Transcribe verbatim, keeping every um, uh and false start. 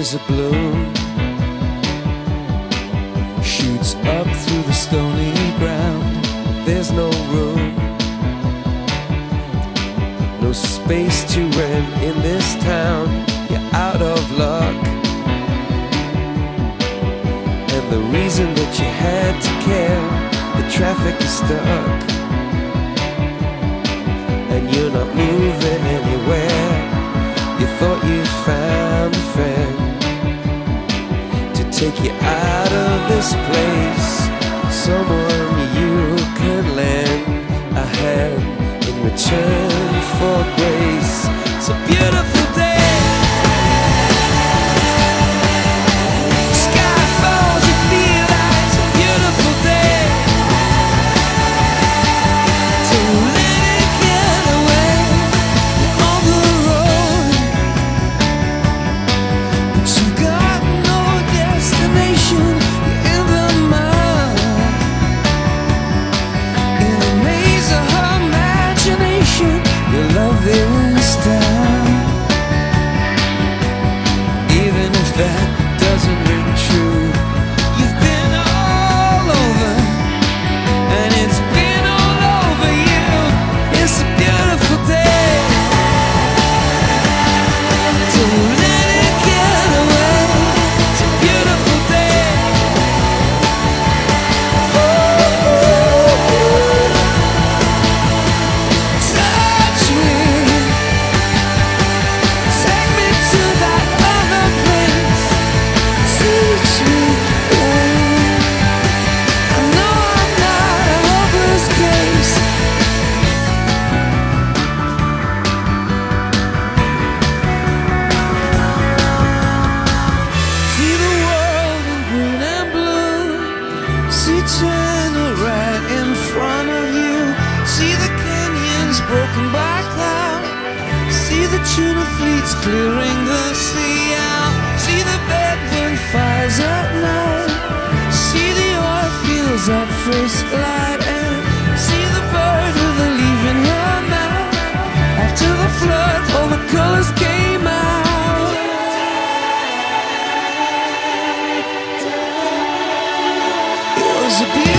rose of bloom shoots up through the stony ground. There's no room, no space to rent in this town. You're out of luck, and the reason that you had to care, the traffic is stuck, and you're not moving anywhere. You thought you found a friend to take you out of this place, someone you can lend a hand in return for grace. It's a beautiful day. Sky falls, you feel like it's a beautiful day. So let it get away on the road, but you've got no destination. You're in the mud, in the maze of her imagination. Your love is down, even if that doesn't ring true. You've been all over, and it's been all over you. It's a beautiful day. So let it get away. It's a beautiful day. Touch me, take me to that other place. Teach me, babe. I know I'm not a hopeless case. See the world in green and blue. See China right in front of you. See the canyons broken by cloud. See the tuna fleets clearing the sea out. See the bedroom fires at night. See the oil fields at first light. And see the bird with a leaf in her mouth. After the flood, all the colors came out. It was a beautiful